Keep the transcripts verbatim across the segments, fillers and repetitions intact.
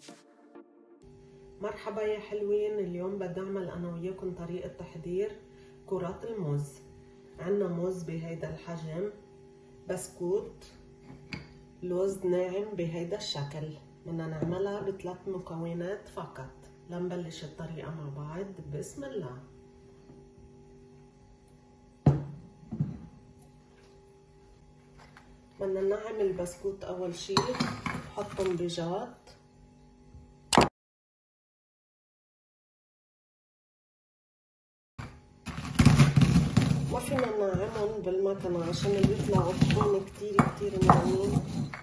مرحبا يا حلوين. اليوم بدي اعمل انا وياكم طريقة تحضير كرات الموز. عنا موز بهيدا الحجم، بسكوت، لوز ناعم بهيدا الشكل. بدنا نعملها بثلاث مكونات فقط. لنبلش الطريقة مع بعض. بسم الله. بدنا ننعم البسكوت اول شي، نحطهم بجات. ما فينا ننعمهم بالمكنة عشان بيطلعوا طحين كتير كتير ناعمين.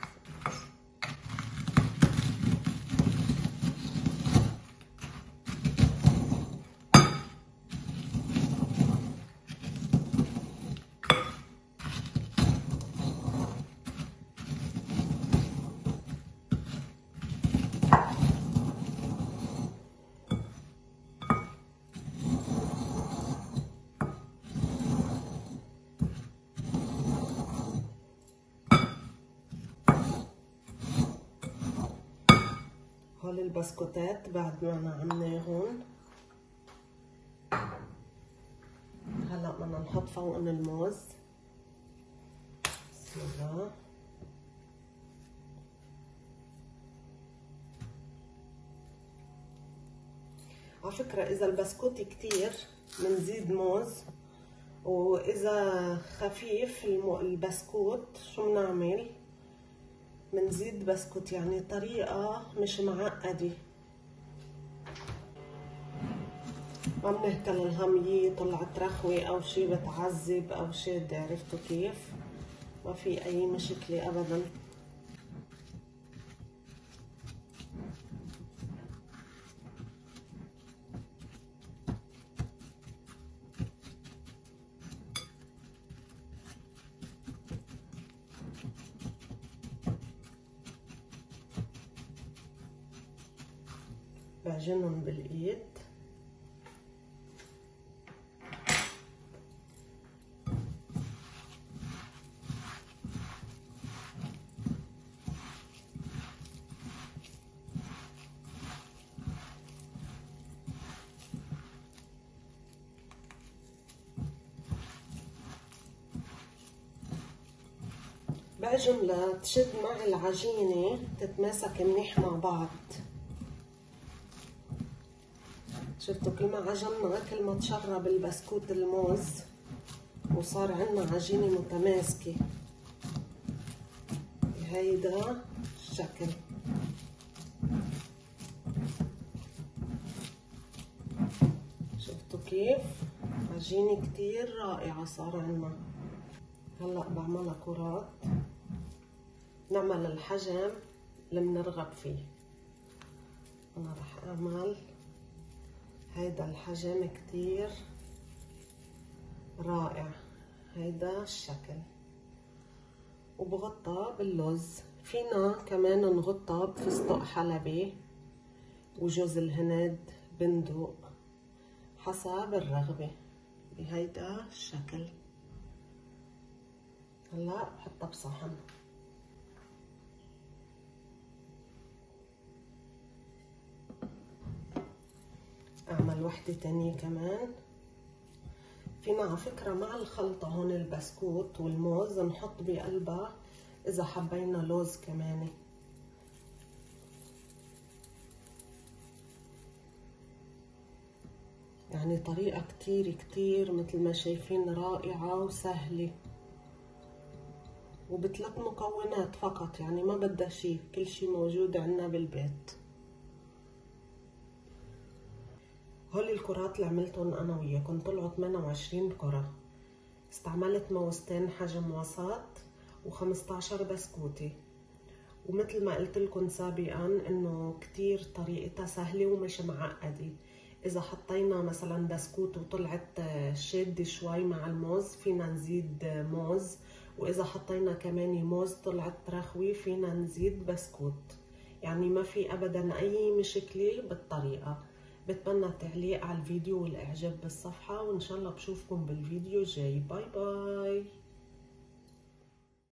هول البسكوتات بعد ما نعمناهم، هلا بدنا نحط فوقهم الموز. بسم الله. على فكرة إذا البسكوت كتير بنزيد موز، وإذا خفيف البسكوت شو بنعمل؟ بنزيد بسكوت. يعني طريقة مش معقدة، ما بنهتل الهمية طلعت رخوة أو شي بتعذب أو شي. عرفتوا كيف؟ ما في أي مشكلة أبدا. بعجنهم بالايد. بعجن لتشد مع العجينة تتماسك منيح مع بعض. شفتوا كل ما عجنا كل ما تشرب البسكوت الموز وصار عنا عجينة متماسكة بهيدا الشكل. شفتوا كيف؟ عجينة كتير رائعة صار عنا. هلا بعملها كرات، نعمل الحجم اللي بنرغب فيه. انا رح اعمل هيدا الحجم كتير رائع، هيدا الشكل، وبغطى باللوز. فينا كمان نغطى بفستق حلبي وجوز الهند بندق حسب الرغبة بهيدا الشكل. هلا بحطها بصحن. اعمل وحدة تانية كمان. فينا على فكرة مع الخلطة هون البسكوت والموز نحط بقلبها اذا حبينا لوز كمان. يعني طريقة كتير كتير مثل ما شايفين رائعة وسهلة، وبثلاث مكونات فقط. يعني ما بدها شي، كل شي موجود عنا بالبيت. هول الكرات اللي عملتهم انا وياكم طلعوا ثمانية وعشرين كرة. استعملت موزتين حجم وسط وخمسطعش بسكوتة. ومثل ما قلت لكم سابقا انه كتير طريقتها سهلة ومش معقدة. اذا حطينا مثلا بسكوت وطلعت شادة شوي مع الموز فينا نزيد موز، واذا حطينا كمان موز طلعت رخوة فينا نزيد بسكوت. يعني ما في ابدا اي مشكلة بالطريقة. بتمنى التعليق على الفيديو والاعجاب بالصفحة، وان شاء الله بشوفكم بالفيديو الجاي. باي باي.